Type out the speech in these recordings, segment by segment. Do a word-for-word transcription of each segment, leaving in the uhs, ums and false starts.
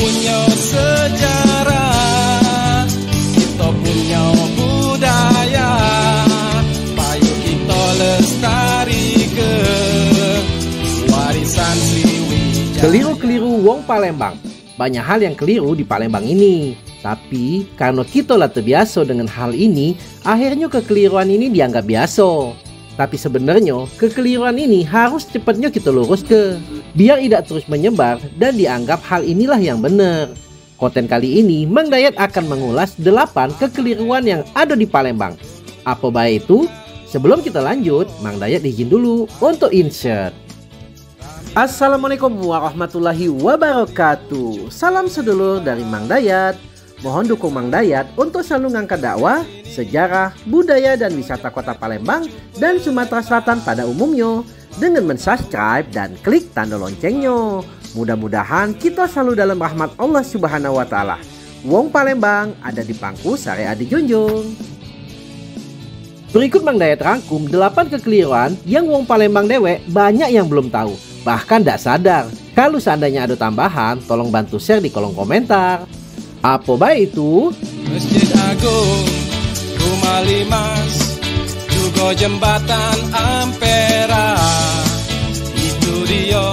punya sejarah, kita punya budaya, payu kita lestari ke warisan Sriwijaya. Keliru-keliru wong Palembang. Banyak hal yang keliru di Palembang ini. Tapi karena kita lah terbiasa dengan hal ini, akhirnya kekeliruan ini dianggap biasa. Tapi sebenarnya kekeliruan ini harus cepatnya kita lurus ke, biar tidak terus menyebar dan dianggap hal inilah yang benar. Konten kali ini Mang Dayat akan mengulas delapan kekeliruan yang ada di Palembang. Apa baik itu? Sebelum kita lanjut, Mang Dayat izin dulu untuk insert. Assalamualaikum warahmatullahi wabarakatuh. Salam sedulur dari Mang Dayat. Mohon dukung Mang Dayat untuk selalu ngangkat dakwah, sejarah, budaya dan wisata kota Palembang dan Sumatera Selatan pada umumnya dengan mensubscribe dan klik tanda loncengnya. Mudah-mudahan kita selalu dalam rahmat Allah Subhanahu wa taala. Wong Palembang ada di pangku sare adi junjung. Berikut Mang Dayat rangkum delapan kekeliruan yang wong Palembang dewek banyak yang belum tahu, bahkan tidak sadar. Kalau seandainya ada tambahan, tolong bantu share di kolom komentar. Apa baik itu? Masjid Agung, Rumah Limas, juga jembatan Ampera. Itu dia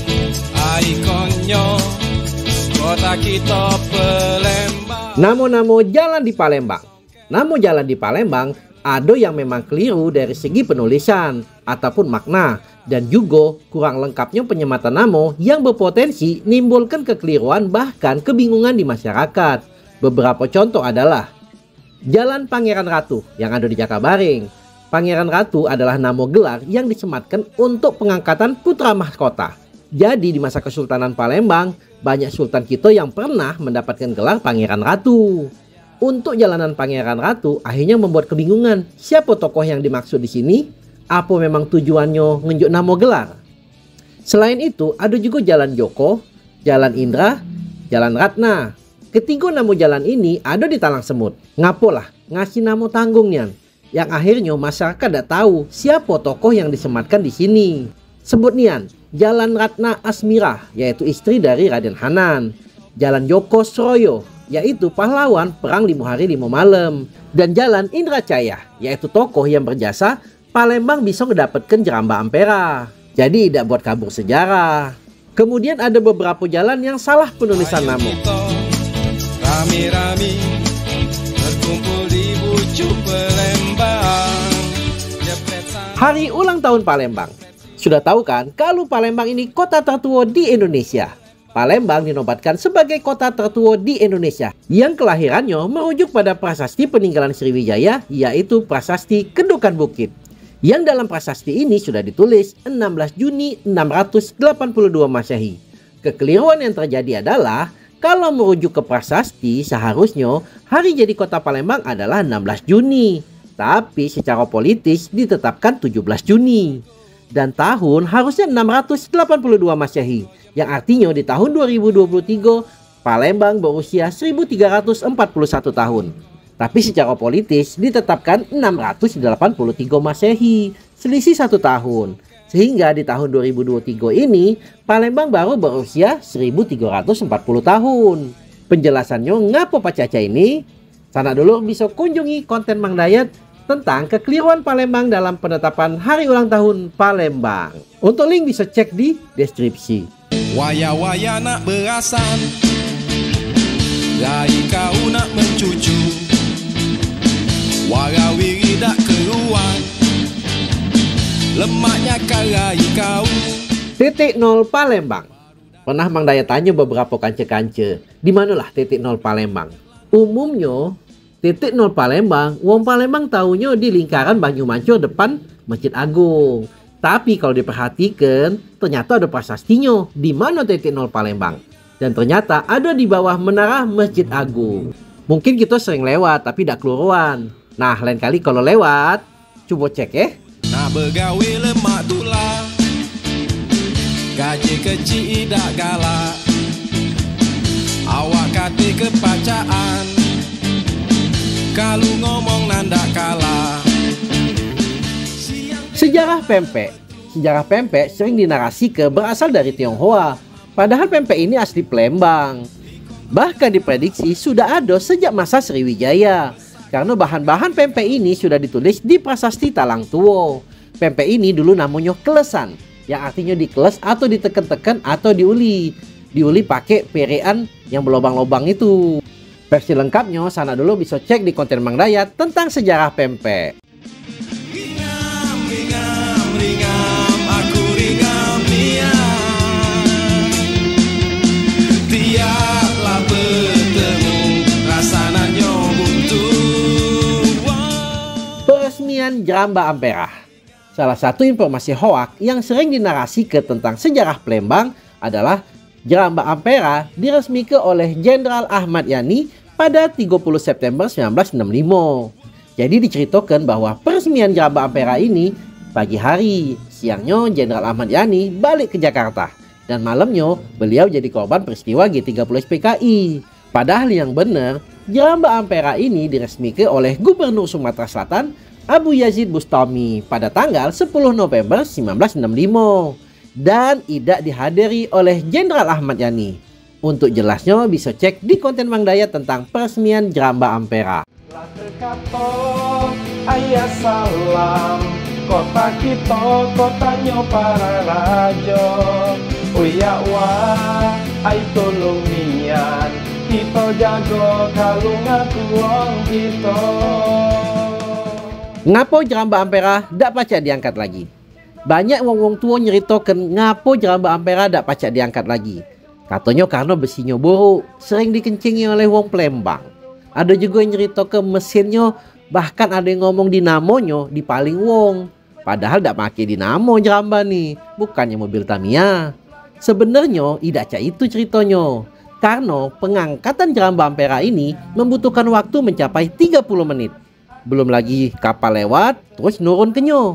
ikonnya kota kita Palembang. Namo-namo jalan di Palembang. Namo jalan di Palembang ada yang memang keliru dari segi penulisan ataupun makna, dan juga kurang lengkapnya penyematan namo yang berpotensi menimbulkan kekeliruan bahkan kebingungan di masyarakat. Beberapa contoh adalah Jalan Pangeran Ratu yang ada di Jakabaring. Pangeran Ratu adalah nama gelar yang disematkan untuk pengangkatan putra mahkota. Jadi di masa Kesultanan Palembang, banyak sultan kita yang pernah mendapatkan gelar Pangeran Ratu. Untuk jalanan Pangeran Ratu akhirnya membuat kebingungan siapa tokoh yang dimaksud di sini. Apa memang tujuannya ngenjuk nama gelar? Selain itu ada juga Jalan Joko, Jalan Indra, Jalan Ratna. Ketiga nama jalan ini ada di Talang Semut. Ngapolah ngasih nama tanggungnya, yang akhirnya masyarakat tidak tahu siapa tokoh yang disematkan di sini. Sebut nian, Jalan Ratna Asmira, yaitu istri dari Raden Hanan. Jalan Joko Sroyo, yaitu pahlawan perang lima hari lima malam. Dan Jalan Indra Caya, yaitu tokoh yang berjasa Palembang bisa mendapatkan Jeramba Ampera. Jadi tidak buat kabur sejarah. Kemudian ada beberapa jalan yang salah penulisan nama. Rami-rami berkumpul di Bucuk Palembang. Hari ulang tahun Palembang. Sudah tahu kan kalau Palembang ini kota tertua di Indonesia. Palembang dinobatkan sebagai kota tertua di Indonesia yang kelahirannya merujuk pada prasasti peninggalan Sriwijaya, yaitu Prasasti Kendukan Bukit. Yang dalam prasasti ini sudah ditulis enam belas Juni enam ratus delapan puluh dua Masehi. Kekeliruan yang terjadi adalah kalau merujuk ke prasasti seharusnya hari jadi kota Palembang adalah enam belas Juni. Tapi secara politis ditetapkan tujuh belas Juni. Dan tahun harusnya enam ratus delapan puluh dua Masehi. Yang artinya di tahun dua ribu dua puluh tiga Palembang berusia seribu tiga ratus empat puluh satu tahun. Tapi secara politis ditetapkan enam ratus delapan puluh tiga Masehi, selisih satu tahun. Sehingga di tahun dua ribu dua puluh tiga ini Palembang baru berusia seribu tiga ratus empat puluh tahun. Penjelasannya ngapa Pak Caca ini? Sana dulu bisa kunjungi konten Mang Dayat tentang kekeliruan Palembang dalam penetapan hari ulang tahun Palembang. Untuk link bisa cek di deskripsi. Waya-waya nak berasan, rai kau nak mencucu, warawiri dak keruan, lemaknya karai kau. Titik nol Palembang. Pernah Mang Dayat tanya beberapa kance-kance, di manalah titik nol Palembang? Umumnya titik nol Palembang, wong Palembang taunya di lingkaran Banyumancur depan Masjid Agung. Tapi kalau diperhatikan, ternyata ada prasastinya di mana titik nol Palembang. Dan ternyata ada di bawah menara Masjid Agung. Mungkin kita sering lewat tapi tidak keluaran. Nah, lain kali kalau lewat, coba cek ya. Nak begawe lemak tulah, gaji kecil dak galak, awak kate kepacaan, kalau ngomong nanda kalah. Sejarah pempek. Sejarah pempek sering dinarasikan berasal dari Tionghoa. Padahal pempek ini asli Palembang. Bahkan diprediksi sudah ada sejak masa Sriwijaya. Karena bahan-bahan pempek ini sudah ditulis di prasasti Talang Tuo. Pempek ini dulu namanya klesan, yang artinya dikeles atau diteken-teken atau diuli. Diuli pakai perean yang berlobang-lobang itu. Versi lengkapnya sana dulu bisa cek di konten Mang Dayat tentang sejarah pempek. Ringam, ringam, ringam, aku ringam dia. Tiaplah bertemu, rasanya buntu. Peresmian Jeramba Ampera. Salah satu informasi hoak yang sering dinarasikan tentang sejarah Palembang adalah Jeramba Ampera diresmikan oleh Jenderal Ahmad Yani pada tiga puluh September seribu sembilan ratus enam puluh lima. Jadi diceritakan bahwa peresmian Jeramba Ampera ini pagi hari, siangnya Jenderal Ahmad Yani balik ke Jakarta, dan malamnya beliau jadi korban peristiwa G tiga puluh S P K I. Padahal yang benar, Jeramba Ampera ini diresmikan oleh Gubernur Sumatera Selatan Abu Yazid Bustami pada tanggal sepuluh November seribu sembilan ratus enam puluh lima dan tidak dihadiri oleh Jenderal Ahmad Yani. Untuk jelasnya bisa cek di konten Mang Dayat tentang peresmian Jeramba Ampera. Ayah salam, kota kita, kotanya para raja. Uya wah, ay tolong nian, kita jaga kalung aku wong kita. Ngapo Jeramba Ampera dak pacak diangkat lagi? Banyak wong-wong tua nyeritakan ngapo Jeramba Ampera dak pacak diangkat lagi. Katanya karena besinya buruk, sering dikencingi oleh wong Palembang. Ada juga yang nyeritakan mesinnya, bahkan ada yang ngomong dinamonya dipaling wong. Padahal dak pakai dinamo Jeramba nih, bukannya mobil Tamiya. Sebenarnya tidak cak itu ceritanya. Karena pengangkatan Jeramba Ampera ini membutuhkan waktu mencapai tiga puluh menit. Belum lagi kapal lewat, terus nurun ke nyo.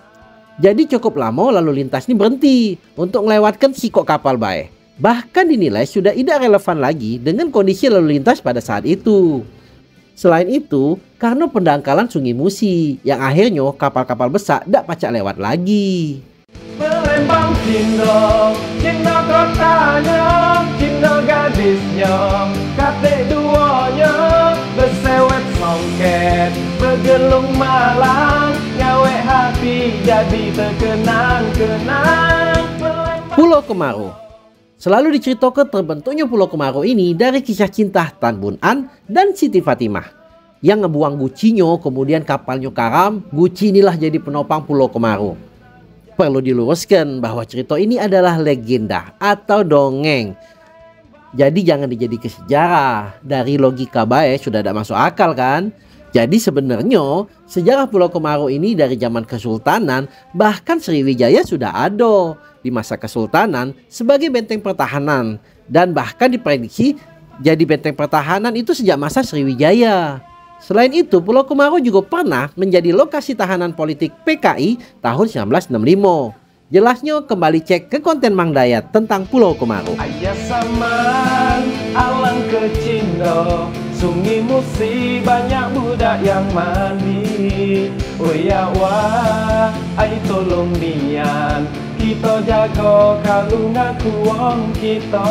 Jadi cukup lama lalu lintas ini berhenti untuk melewatkan sikok kapal bae. Bahkan dinilai sudah tidak relevan lagi dengan kondisi lalu lintas pada saat itu. Selain itu, karena pendangkalan Sungai Musi, yang akhirnya kapal-kapal besar tidak pacak lewat lagi. Palembang Cino, Cino kotanya, Cino gadisnya, kate duanya, bersewet songket, bergelung malang, ngawe hati jadi terkenang-kenang. Pulau Kemaru. Selalu diceritakan terbentuknya Pulau Kemaru ini dari kisah cinta Tan Bun An dan Siti Fatimah. Yang ngebuang Gucinya, kemudian kapalnya karam, Guci inilah jadi penopang Pulau Kemaru. Perlu diluruskan bahwa cerita ini adalah legenda atau dongeng. Jadi jangan dijadikan sejarah. Dari logika baik sudah tidak masuk akal kan? Jadi sebenarnya sejarah Pulau Kemaru ini dari zaman Kesultanan, bahkan Sriwijaya sudah ada di masa Kesultanan sebagai benteng pertahanan. Dan bahkan diprediksi jadi benteng pertahanan itu sejak masa Sriwijaya. Selain itu, Pulau Kemaru juga pernah menjadi lokasi tahanan politik P K I tahun seribu sembilan ratus enam puluh lima. Jelasnya kembali cek ke konten Mang Dayat tentang Pulau Kemaru. Ayah saman, alang ke Cino, Sungai Musi banyak budak yang mandi. Oh ya wah, ay tolong nian, kita jaga kalung aku wong kita.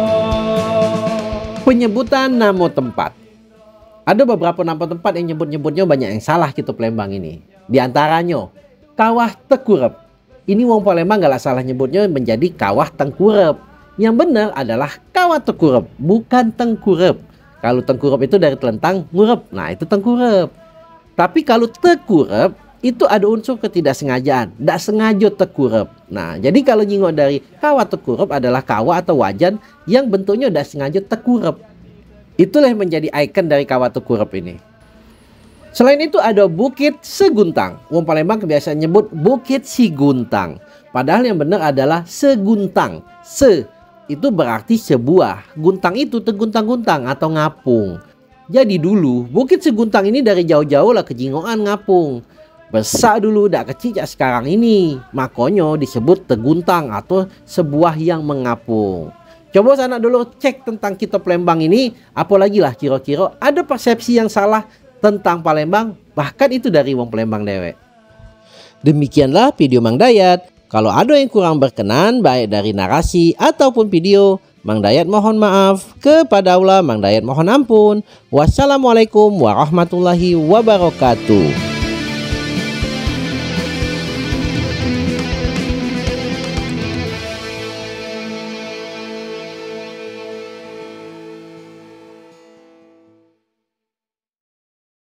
Penyebutan nama tempat. Ada beberapa nama tempat yang nyebut-nyebutnya banyak yang salah gitu Palembang ini. Di antaranya Kawah Tekurep. Ini wong Palembang gak salah nyebutnya menjadi Kawah Tengkurep. Yang benar adalah Kawah Tekurep, bukan Tengkurep. Kalau Tengkurep itu dari telentang ngurep, nah itu Tengkurep. Tapi kalau Tekurep itu ada unsur ketidaksengajaan, tidak sengaja Tekurep. Nah jadi kalau nyingok dari Kawah Tekurep adalah kawah atau wajan yang bentuknya tidak sengaja Tekurep. Itulah yang menjadi ikon dari Kawah Tekurep ini. Selain itu ada Bukit Seguntang. Wong Palembang kebiasaan nyebut Bukit Siguntang. Padahal yang benar adalah Seguntang. Se itu berarti sebuah. Guntang itu teguntang-guntang atau ngapung. Jadi dulu Bukit Seguntang ini dari jauh-jauh lah kejingoan ngapung. Besar dulu, dak kecil ya sekarang ini. Makanya disebut teguntang atau sebuah yang mengapung. Coba sana dulu cek tentang kita Palembang ini. Apalagi lah kira-kira ada persepsi yang salah tentang Palembang. Bahkan itu dari wong Palembang dewek. Demikianlah video Mang Dayat. Kalau ada yang kurang berkenan baik dari narasi ataupun video, Mang Dayat mohon maaf. Kepada Allah Mang Dayat mohon ampun. Wassalamualaikum warahmatullahi wabarakatuh.